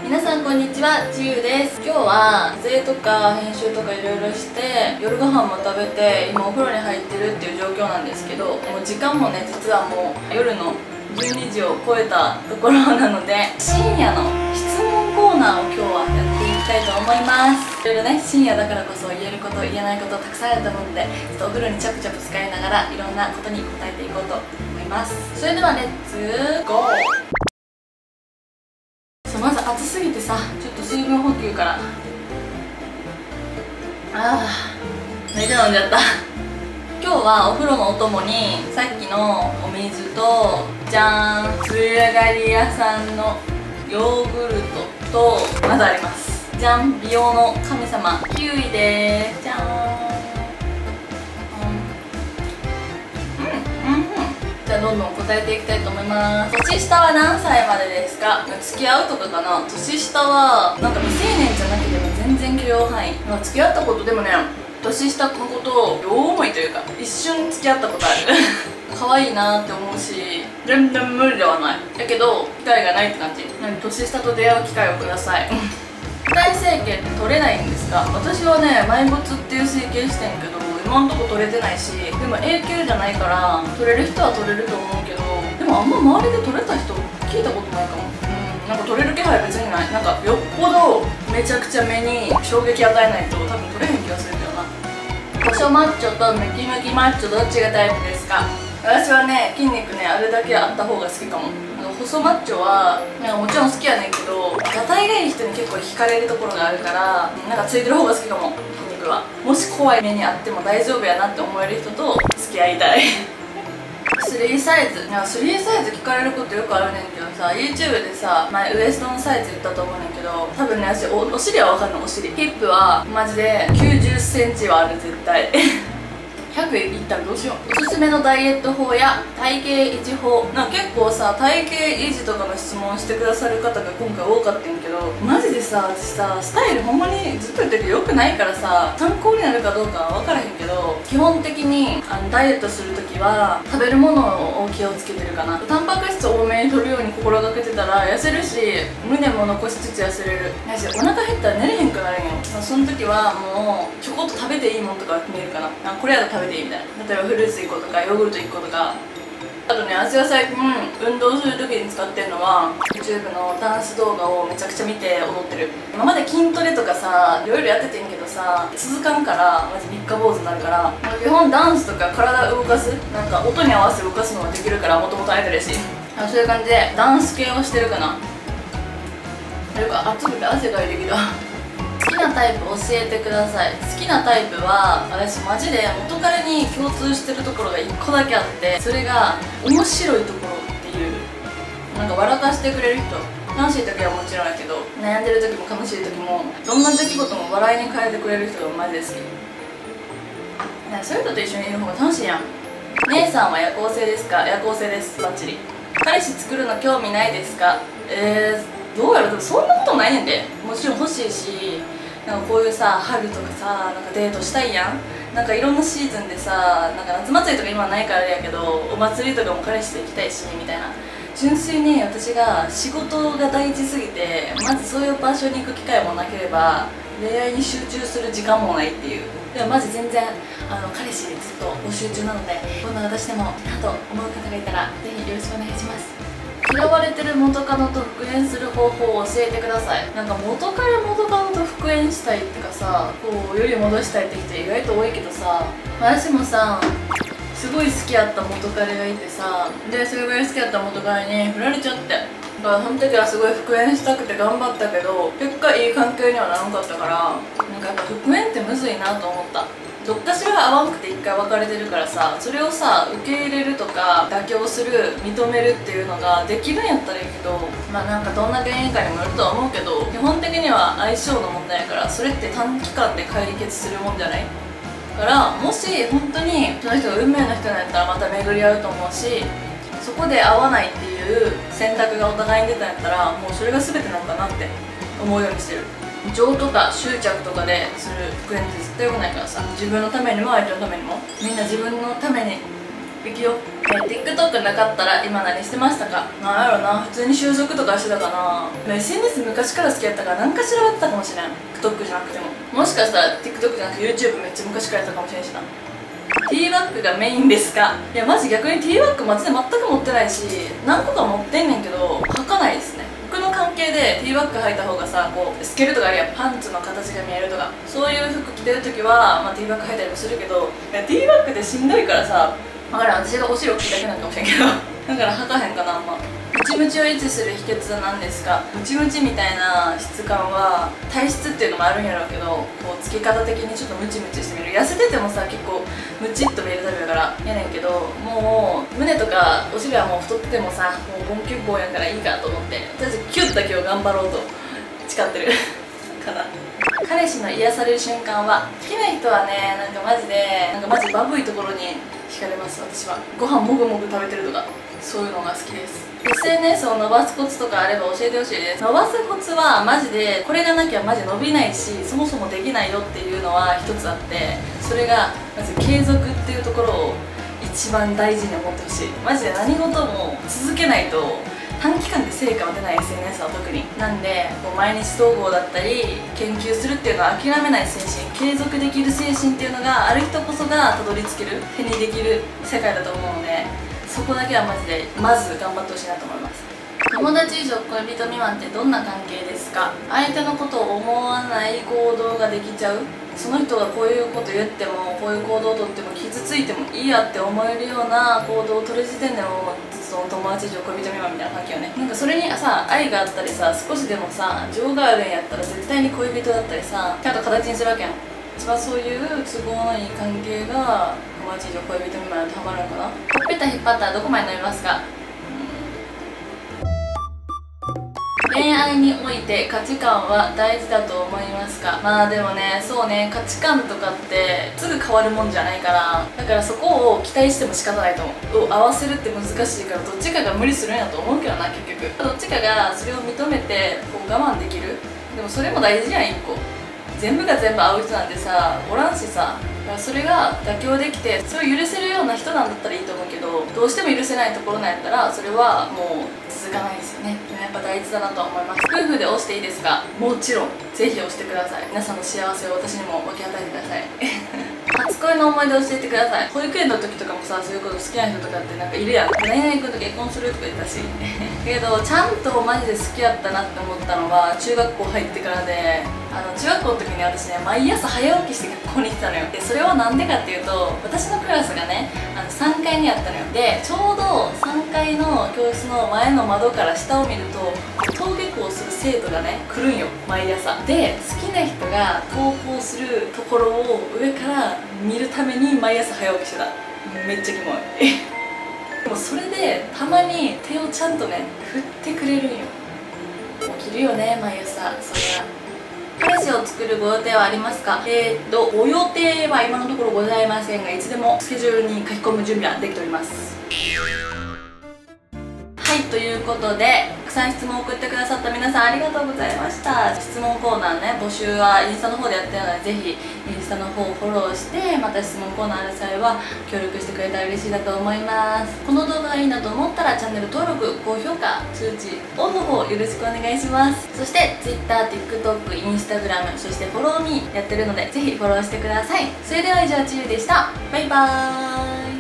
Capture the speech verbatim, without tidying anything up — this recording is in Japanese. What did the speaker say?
皆さんこんにちは、ちゆです。今日は撮影とか編集とかいろいろして夜ご飯も食べて今お風呂に入ってるっていう状況なんですけど、もう時間もね実はもう夜のじゅうにじを超えたところなので、深夜の質問コーナーを今日はやっていきたいと思います。いろいろね深夜だからこそ言えること言えないことたくさんあると思うので、ちょっとお風呂にチャプチャプ使いながらいろんなことに答えていこうと思います。それではレッツゴー。まず暑すぎてさ、ちょっと水分補給から。ああめっちゃ飲んじゃった。今日はお風呂のお供にさっきのお水とじゃーん、つやがり屋さんのヨーグルトとまだあります。じゃん、美容の神様キウイでーす。じゃーん。じゃあどんどん答えていきたいと思います。年下は何歳までですか？付き合うとかかな。年下はなんか未成年じゃなければ全然許容範囲、まあ、付き合ったことでもね、年下のことを両思いというか一瞬付き合ったことある可愛いなって思うし全然無理ではない。だけど機会がないって感じ。何、年下と出会う機会をください二重整形って取れないんですか？私はね埋没っていう整形してんけど今んとこ取れてないし、でも A 級じゃないから取れる人は取れると思うけど、でもあんま周りで取れた人聞いたことないかも。うん、なんか取れる気配別にない。なんかよっぽどめちゃくちゃ目に衝撃与えないと多分取れへん気がするけどな。細マッチョとムキムキマッチョどっちがタイプですか？私はね筋肉ねあるだけあった方が好きかも。細マッチョはなんかもちろん好きやねんけど、がたいがいい人に結構惹かれるところがあるから、なんかついてる方が好きかも。筋肉はもし怖い目にあっても大丈夫やなって思える人と付き合いたいスリーサイズ、なんかスリーサイズ聞かれることよくあるねんけどさ、 YouTube でさ前ウエストのサイズ言ったと思うねんけど、多分ね私 お, お尻は分かんない。お尻ヒップはマジできゅうじゅっセンチはある絶対ひゃくいったらどうしよう。おすすめのダイエット法や体型維持法。なんか結構さ体型維持とかの質問してくださる方が今回多かったんやけど、マジでさ私さスタイルほんまにずっと言ってるけど良くないからさ参考になるかどうかは分からへんけど、基本的にあのダイエットするときは食べるものを気をつけてるかな。タンパク質多めに摂るように心がけてたら痩せるし、胸も残しつつ痩せれる。やしお腹減ったら寝れへんくなるんよ。その時はもうちょこっと食べていいもんとか見えるかな。あこれやと食べていいみたいな。例えばフルーツいっことかヨーグルトいっことか。あとね私は最近運動する時に使ってるのは YouTube のダンス動画をめちゃくちゃ見て踊ってる。今まで筋トレとかさいろいろやっててんけどさ続かんからマジ三日坊主になるから、基本ダンスとか体動かす、なんか音に合わせて動かすのができるからもともとアイドルやしそういう感じでダンス系をしてるかな。なんか暑くて汗かいてきた好きなタイプ教えてください。好きなタイプは私マジで元彼に共通してるところがいっこだけあって、それが面白いところっていう、なんか笑かしてくれる人。楽しい時はもちろんやけど悩んでる時も楽しい時もどんな出来事も笑いに変えてくれる人がマジで好き。なんかそういう人と一緒にいる方が楽しいやん。姉さんは夜行性ですか？夜行性です。バッチリ。彼氏作るの興味ないですか？えー、どうやろ。でもそんなことないねんで。もちろん欲しいし、なんかこういうさ春とかさなんかデートしたいやん。なんかいろんなシーズンでさ、なんか夏祭りとか今はないからあれやけどお祭りとかも彼氏と行きたいしみたいな。純粋に私が仕事が大事すぎてまずそういう場所に行く機会もなければ恋愛に集中する時間もないっていう。でもマジ全然あの彼氏ずっと募集中なので、こんな私でもいいなと思う方がいたらぜひよろしくお願いします。嫌われてる元カノと復縁する方法を教えてください。なんか元彼元カノと復縁したいってかさ、こうより戻したいって人意外と多いけどさ、私もさすごい好きやった元彼がいてさ、でそれぐらい好きやった元彼に振られちゃって、だからその時はすごい復縁したくて頑張ったけど結果いい関係にはならなかったから、なんかやっぱ復縁ってむずいなと思った。どっかしらが合わんくて一回別れてるからさ、それをさ受け入れるとか妥協する認めるっていうのができるんやったらいいけど、まあなんかどんな原因かにもよるとは思うけど、基本的には相性の問題やから、それって短期間で解決するもんじゃないから、もし本当にその人が運命の人なんやったらまた巡り合うと思うし、そこで合わないっていう選択がお互いに出たんやったらもうそれが全てなのかなって思うようにしてる。情とか執着とかでする復縁って絶対良くないからさ、自分のためにも相手のためにもみんな自分のためにいくよ。えー、TikTok なかったら今何してましたか？なんやろな、普通に就職とかしてたかな。 エスエヌエス 昔から好きやったから何かしらやってたかもしれん。 TikTok じゃなくても、もしかしたら TikTok じゃなくて YouTube めっちゃ昔からやったかもしれんしな。ティーバッグがメインですか？いやマジ逆にティーバッグマジで全く持ってないし、何個か持ってんねんけど履かないですね。服の関係でティーバッグ履いた方がさ、こう透けるとかあるやん、パンツの形が見えるとか、そういう服着てる時は、まあ、ティーバッグ履いたりもするけど、いやティーバッグってしんどいからさ、だからん私がお尻大きいだけなんかもしれんけどだから履かへんかな。あんまムチムチを維持する秘訣は何ですか？ムチムチみたいな質感は体質っていうのもあるんやろうけど、こうつけ方的にちょっとムチムチしてみる。痩せててもさ結構ムチっと見えるタイプだからやねんけど、もう胸とかお尻はもう太っててもさ、もうボンキュッボンやからいいかと思って私キュッだけを頑張ろうと誓ってるかな。彼氏の癒される瞬間は、好きな人はね、なんかマジでなんかマジバブいところに惹かれます。私はご飯もぐもぐ食べてるとかそういうのが好きです。 エスエヌエス を伸ばすコツとかあれば教えてほしいです。伸ばすコツはマジでこれがなきゃマジ伸びないし、そもそもできないよっていうのは一つあって、それがまず継続っていうところを一番大事に思ってほしい。マジで何事も続けないと短期間で成果は出ない。 エスエヌエス は特になんで、こう毎日投稿だったり研究するっていうのは諦めない精神、継続できる精神っていうのがある人こそがたどり着ける、手にできる世界だと思うので、そこだけはマジでまず頑張ってほしいなと思います。友達以上恋人未満ってどんな関係ですか？相手のことを思わない行動ができちゃう、その人がこういうこと言ってもこういう行動をとっても傷ついてもいいやって思えるような行動を取る時点でもその友達以上恋人未満みたいな関係よね。なんかそれにさ愛があったりさ、少しでもさ情があるんやったら絶対に恋人だったりさちゃんと形にするわけやん。一番そういう都合のいい関係が友達以上恋人未満に当てはまるのかな。ほっぺた引っ張ったらどこまで伸びますか？恋愛において価値観は大事だと思いますか？まあでもね、そうね、価値観とかってすぐ変わるもんじゃないから、だからそこを期待しても仕方ないと思う。を合わせるって難しいから、どっちかが無理するんやと思うけどな。結局どっちかがそれを認めてこう我慢できる。でもそれも大事やん。一個全部が全部合う人なんてさおらんしさ、だからそれが妥協できてそれを許せるような人なんだったらいいと思うけど、どうしても許せないところなんやったらそれはもう続かないですよね。でもやっぱ大事だなとは思います。夫婦で押していいですか？もちろんぜひ押してください。皆さんの幸せを私にも分け与えてください初恋の思い出教えてください。保育園の時とかもさ、そういうこと好きな人とかってなんかいるやん。何々君と結婚するとか言ったしけどちゃんとマジで好きやったなって思ったのは中学校入ってからで、あの中学校の時に私ね毎朝早起きして学校に行ってたのよ。でそれはなんでかっていうと、私のクラスがねあのさんがいにあったのよ。でちょうどさんがいの教室の前の窓から下を見ると登下校する生徒がね来るんよ毎朝。で好きな人が登校するところを上から見るために毎朝早起きしてた。めっちゃキモいでもそれでたまに手をちゃんとね振ってくれるんよ。起きるよね毎朝。それは彼氏を作るご予定はありますか？えーっとご予定は今のところございませんが、いつでもスケジュールに書き込む準備はできております。はい、ということでたくさん質問を送ってくださった皆さんありがとうございました。質問コーナーね募集はインスタの方でやってるので、ぜひインスタの方をフォローして、また質問コーナーある際は協力してくれたら嬉しいなと思います。この動画がいいなと思ったらチャンネル登録、高評価、通知オンの方よろしくお願いします。そして Twitter、TikTok、Instagram、そしてフォローミーやってるのでぜひフォローしてください。それでは以上、ちゆでした。バイバーイ。